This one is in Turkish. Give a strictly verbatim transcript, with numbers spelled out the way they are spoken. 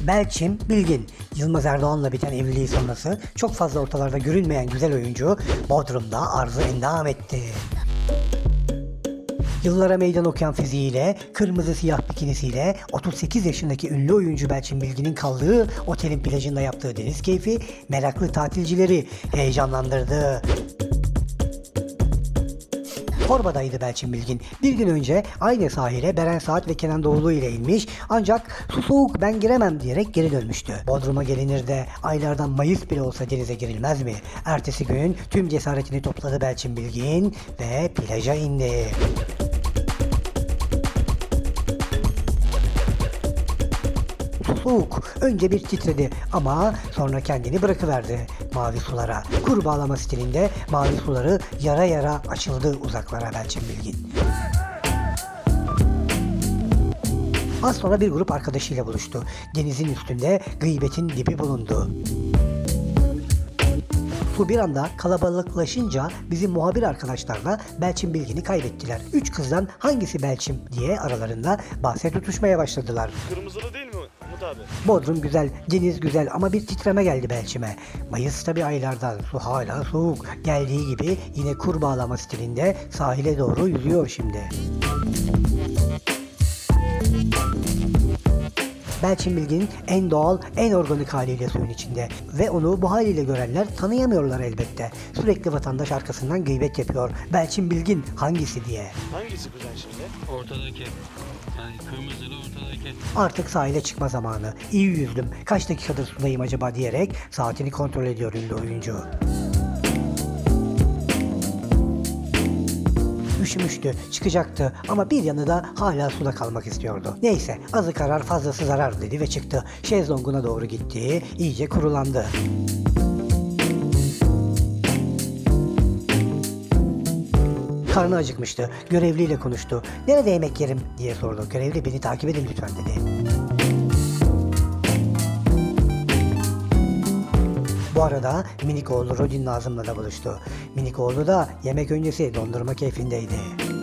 Belçim Bilgin, Yılmaz Erdoğan'la biten evliliği sonrası çok fazla ortalarda görünmeyen güzel oyuncu Bodrum'da arzı endam etti. Yıllara meydan okuyan fiziğiyle, kırmızı siyah bikinisiyle otuz sekiz yaşındaki ünlü oyuncu Belçin Bilgin'in kaldığı otelin plajında yaptığı deniz keyfi meraklı tatilcileri heyecanlandırdı. Torba'daydı Belçin Bilgin. Bir gün önce aynı sahile Beren Saat ve Kenan Doğulu ile inmiş ancak su soğuk ben giremem diyerek geri dönmüştü. Bodrum'a gelinir de aylardan Mayıs bile olsa denize girilmez mi? Ertesi gün tüm cesaretini topladı Belçin Bilgin ve plaja indi. Soğuk. Önce bir titredi ama sonra kendini bırakıverdi mavi sulara. Kur bağlama stilinde mavi suları yara yara açıldı uzaklara Belçin Bilgin. Az sonra bir grup arkadaşıyla buluştu. Denizin üstünde gıybetin dibi bulundu. Su bir anda kalabalıklaşınca bizim muhabir arkadaşlarla Belçin Bilgin'i kaybettiler. Üç kızdan hangisi Belçin diye aralarında bahse tutuşmaya başladılar. Kırmızılı değil mi Umut abi? Bodrum güzel, deniz güzel ama bir titreme geldi Belçim'e. Mayıs tabi aylardan, su hala soğuk. Geldiği gibi yine kur bağlama stilinde sahile doğru yüzüyor şimdi. Belçin Bilgin en doğal, en organik haliyle suyun içinde ve onu bu haliyle görenler tanıyamıyorlar elbette. Sürekli vatandaş arkasından gıybet yapıyor. Belçin Bilgin hangisi diye. Hangisi kuzen şimdi? Ortadaki. Yani kırmızılı ortadaki. Artık sahile çıkma zamanı. İyi yüzdüm. Kaç dakikadır sudayım acaba diyerek saatini kontrol ediyor ünlü oyuncu. Üşümüştü, çıkacaktı ama bir yanı da hala suda kalmak istiyordu. Neyse, azı karar fazlası zarar dedi ve çıktı. Şezlonguna doğru gitti, iyice kurulandı. Karnı acıkmıştı, görevliyle konuştu. "Nerede yemek yerim?" diye sordu. Görevli "Beni takip edin lütfen" dedi. Bu arada minik oğlu Rodin Nazım'la da buluştu. Minik oğlu da yemek öncesi dondurma keyfindeydi.